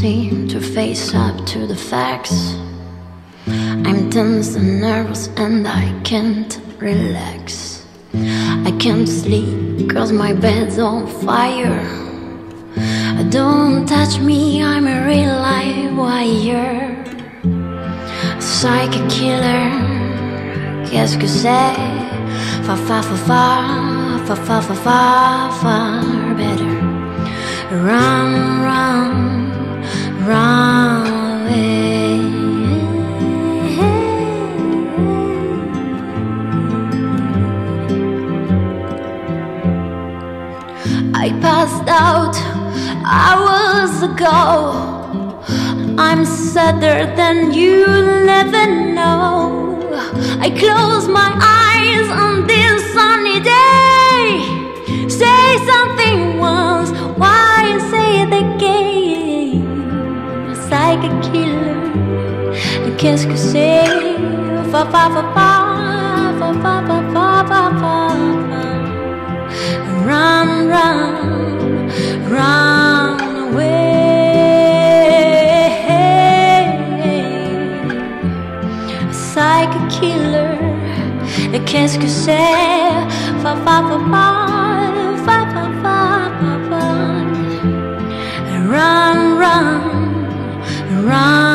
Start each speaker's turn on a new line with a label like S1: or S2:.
S1: seem to face up to the facts. I'm tense and nervous and I can't relax. I can't sleep cause my bed's on fire. Don't touch me, I'm a real live wire. Psychic killer, qu'est-ce que c'est? Far, far, far, far, far, far, far, far, far better. Run, run, run away. I passed out hours ago. I'm sadder than you'll ever know. I close my eyes on this sunny day. Say something once, why say it again? Psychic killer, qu'est-ce que c'est? Fa fa fa fa fa fa fa fa fa fa. Run, run, run away. Psychic killer, qu'est-ce que c'est? Fa fa fa fa fa fa fa fa fa. Run, run, run.